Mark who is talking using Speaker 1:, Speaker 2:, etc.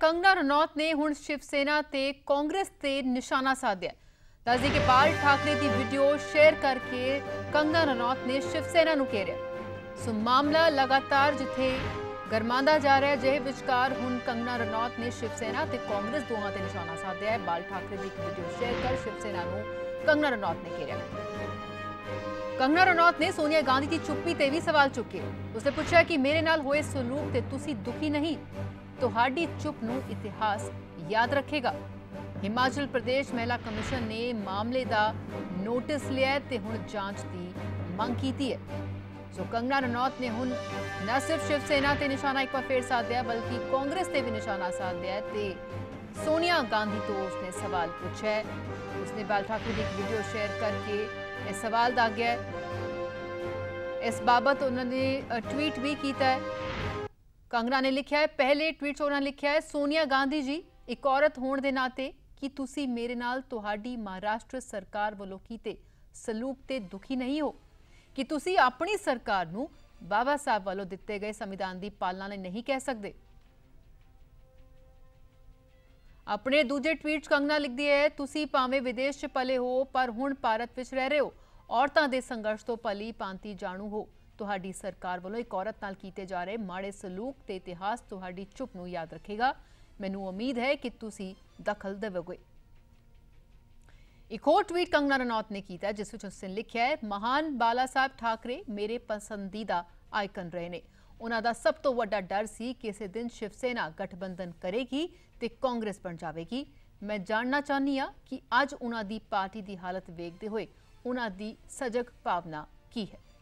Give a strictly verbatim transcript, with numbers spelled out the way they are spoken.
Speaker 1: कंगना रनौत ने हुण शिवसेना ते कांग्रेस ते निशाना साधिया। दस दी के बाल ठाकरे की वीडियो शेयर करके कंगना रनौत ने शिवसेना नूं घेरिया। सो मामला लगातार जिथे गरमांदा जा रहा है, जे विचकार हुण कंगना रनौत ने शिवसेना ते कांग्रेस दोहां ते निशाना साधिया है। बाल ठाकरे की वीडियो शेयर कर शिवसेना नूं कंगना रनौत ने घेरिया। कंगना रनौत ने सोनिया गांधी की चुप्पी ते भी सवाल चुके। उसने पूछा कि मेरे नाल होए सलूक ते तुसी दुखी नहीं, तुहाडी चुप नूं इतिहास याद रखेगा। हिमाचल प्रदेश महिला कमिशन ने मामले का नोटिस लिया ते हुण जांच की मंग कीती है। सो कंगना रनौत ने हुण न सिर्फ शिवसेना ते निशाना एक बार फिर साधिया, बल्कि कांग्रेस ते भी निशाना साधिया ते सोनिया गांधी तो उसने सवाल पूछा है। उसने बाल ठाकरे की वीडियो शेयर करके इस सवाल दागिया है। इस बाबत उन्होंने ट्वीट भी किया है। कंगना ने लिखा है, पहले ट्वीट उन्होंने लिखा है, सोनिया गांधी जी एक औरत होने के नाते कि तुसी मेरे नाल तुहाडी महाराष्ट्र सरकार वालों कीते सलूक ते दुखी नहीं हो, कि तुसी अपनी सरकार नूं बाबा साहब वालों दिते गए संविधान की पालना ने नहीं कह सकते। अपने दूजे ट्वीट कंगना लिखती है, तुसी भावें विदेश च पले हो पर हुण भारत विच रह रहे हो, औरतां दे संघर्ष तो भली भांति जाणू हो। तुहाडी सरकार वालों एक औरत नाल कीते जा रहे माड़े सलूक ते इतिहास तुहाडी चुप नूं याद रखेगा। मैनूं उम्मीद है कि तुसी दखल देवोगे। एक और ट्वीट कंगना रनौत ने किया जिस विच उसने लिखा है, महान बाला साहब ठाकरे मेरे पसंदीदा आइकन रहे ने। उन्हां दा सब तो वड्डा डर सी किसी दिन शिवसेना गठबंधन करेगी ते कांग्रेस बन जाएगी। मैं जानना चाहनी हाँ कि अज उन्हां दी पार्टी की हालत वेखदे होए उन्हां दी सजग भावना की है।